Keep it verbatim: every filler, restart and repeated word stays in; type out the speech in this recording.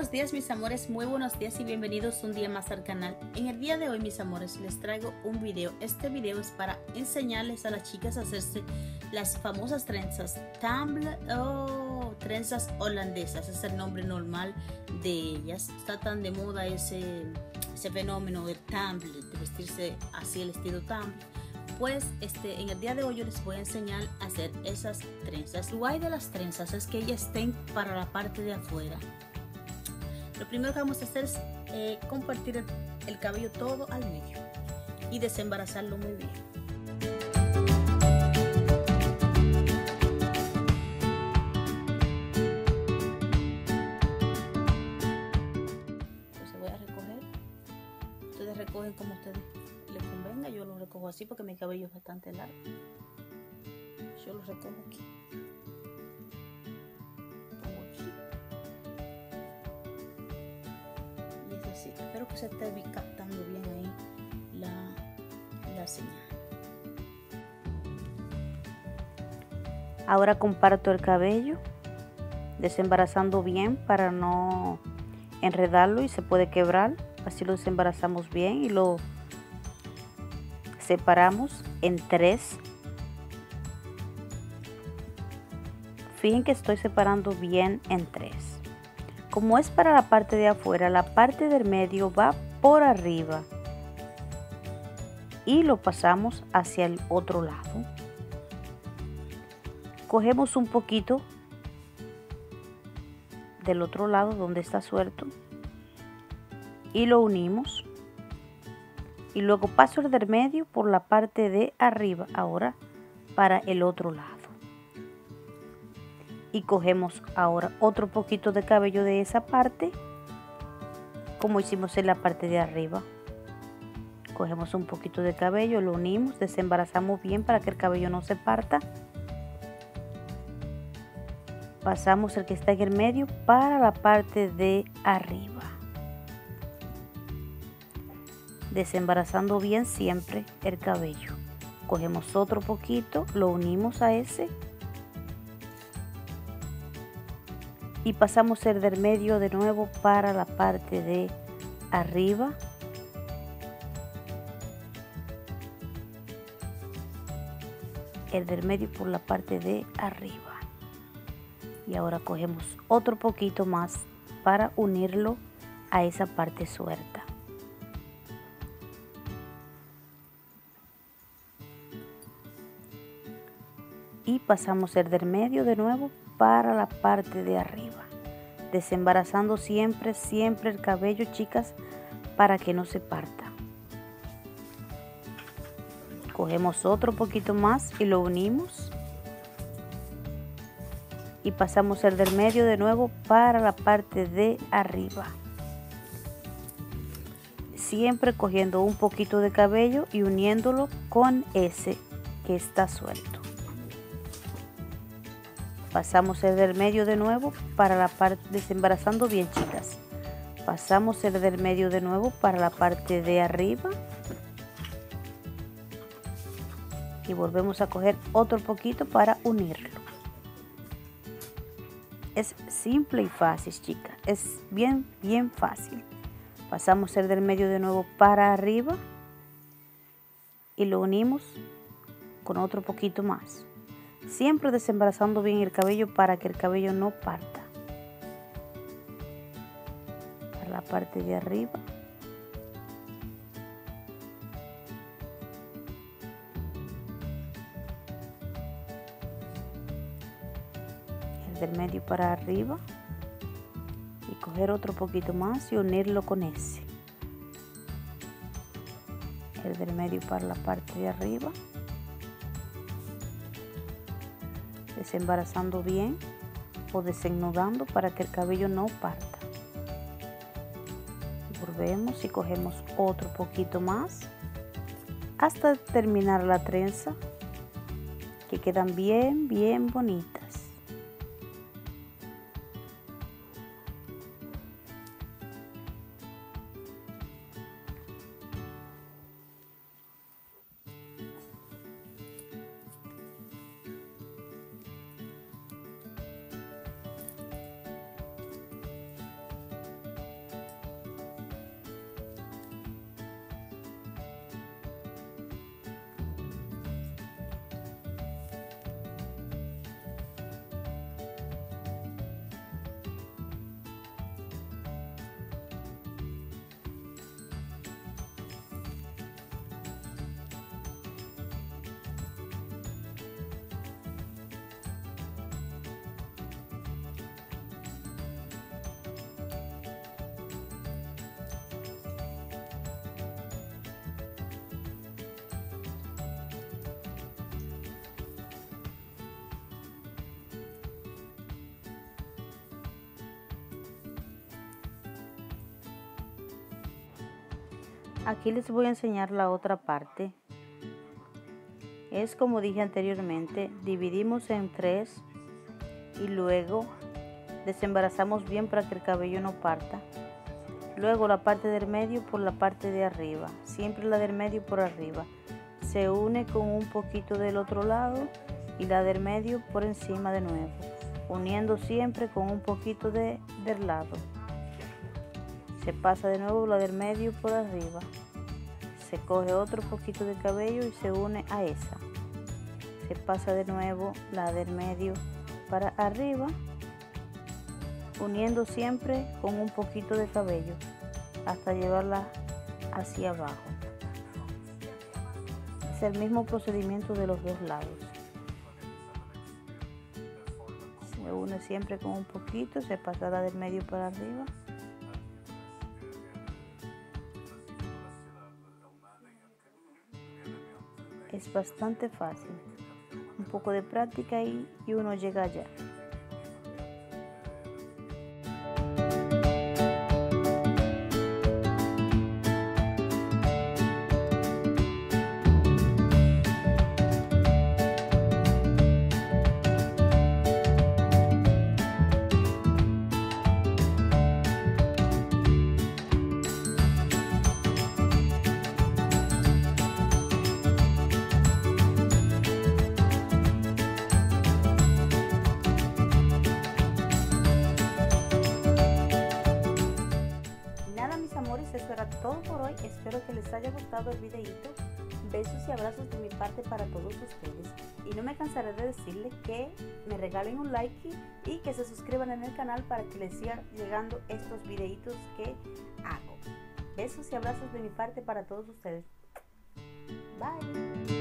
buenos días mis amores, muy buenos días y bienvenidos un día más al canal. En el día de hoy mis amores les traigo un video. Este video es para enseñarles a las chicas a hacerse las famosas trenzas tumble o trenzas holandesas. Es el nombre normal de ellas. Está tan de moda ese, ese fenómeno del tumble, de vestirse así el estilo tumble. Pues este, en el día de hoy yo les voy a enseñar a hacer esas trenzas. Lo guay de las trenzas es que ellas estén para la parte de afuera. Lo primero que vamos a hacer es eh, compartir el, el cabello todo al medio y desembarazarlo muy bien. Entonces voy a recoger. Ustedes recogen como ustedes les convenga. Yo lo recojo así porque mi cabello es bastante largo. Yo lo recojo aquí. Sí, espero que se esté captando bien ahí la, la señal. Ahora comparto el cabello, desembarazando bien para no enredarlo y se puede quebrar. Así lo desembarazamos bien y lo separamos en tres. Fíjense que estoy separando bien en tres. Como es para la parte de afuera, la parte del medio va por arriba y lo pasamos hacia el otro lado. Cogemos un poquito del otro lado donde está suelto y lo unimos. Y luego paso el del medio por la parte de arriba ahora para el otro lado. Y cogemos ahora otro poquito de cabello de esa parte, como hicimos en la parte de arriba. Cogemos un poquito de cabello, lo unimos, desembarazamos bien para que el cabello no se parta. Pasamos el que está en el medio para la parte de arriba. Desembarazando bien siempre el cabello. Cogemos otro poquito, lo unimos a ese. Y pasamos el del medio de nuevo para la parte de arriba. El del medio por la parte de arriba. Y ahora cogemos otro poquito más para unirlo a esa parte suelta. Y pasamos el del medio de nuevo para la parte de arriba, desembarazando siempre, siempre el cabello, chicas, para que no se parta. Cogemos otro poquito más y lo unimos. Y pasamos el del medio de nuevo para la parte de arriba. Siempre cogiendo un poquito de cabello y uniéndolo con ese que está suelto. Pasamos el del medio de nuevo para la parte, desembarazando bien, chicas. Pasamos el del medio de nuevo para la parte de arriba. Y volvemos a coger otro poquito para unirlo. Es simple y fácil, chicas. Es bien, bien fácil. Pasamos el del medio de nuevo para arriba. Y lo unimos con otro poquito más. Siempre desembarazando bien el cabello para que el cabello no parta. Para la parte de arriba. El del medio para arriba. Y coger otro poquito más y unirlo con ese. El del medio para la parte de arriba. Desembarazando bien o desenudando para que el cabello no parta. Volvemos y cogemos otro poquito más hasta terminar la trenza, que quedan bien, bien bonitas. Aquí les voy a enseñar la otra parte. Es como dije anteriormente, dividimos en tres y luego desembarazamos bien para que el cabello no parta. Luego la parte del medio por la parte de arriba, siempre la del medio por arriba. Se une con un poquito del otro lado y la del medio por encima de nuevo, uniendo siempre con un poquito de, del lado. Se pasa de nuevo la del medio por arriba. Se coge otro poquito de cabello y se une a esa. Se pasa de nuevo la del medio para arriba, uniendo siempre con un poquito de cabello hasta llevarla hacia abajo. Es el mismo procedimiento de los dos lados. Se une siempre con un poquito, se pasa la del medio para arriba. Es bastante fácil, un poco de práctica y, y uno llega allá. Eso era todo por hoy. Espero que les haya gustado el videito. Besos y abrazos de mi parte para todos ustedes. Y no me cansaré de decirles que me regalen un like y que se suscriban en el canal para que les sigan llegando estos videitos que hago. Besos y abrazos de mi parte para todos ustedes. Bye.